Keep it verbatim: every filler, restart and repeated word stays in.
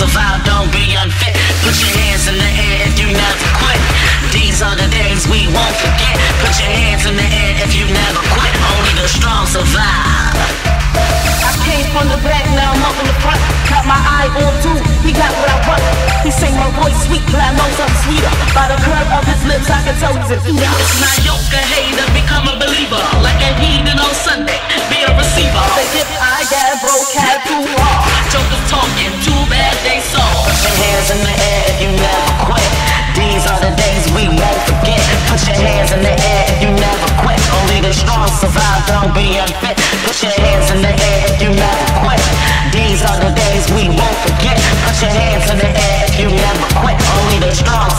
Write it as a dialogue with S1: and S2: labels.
S1: survive, don't be unfit. Put your hands in the air if you never quit. These are the days we won't forget. Put your hands in the air if you never quit. Only the strong survive.
S2: I came from the back, now I'm up in the front. Got my eye on too, he got what I want. He sang my voice sweet, but I know something sweeter. By the curve of his lips, I can tell he's an eater.
S1: It's not Nyoka Ny-d, become a believer. Like a heathen on Sunday, be a receiver.
S2: They if I got broke, had too hard.
S1: Jokers talking, too bad they saw. Put your hands in the air if you never quit. These are the days we won't forget. Put your hands in the air if you never quit. Only the strong survive, don't be unfit. Put your hands in the air if you never quit. These are the days we won't forget. Put your hands in the air if you never quit. Only the strong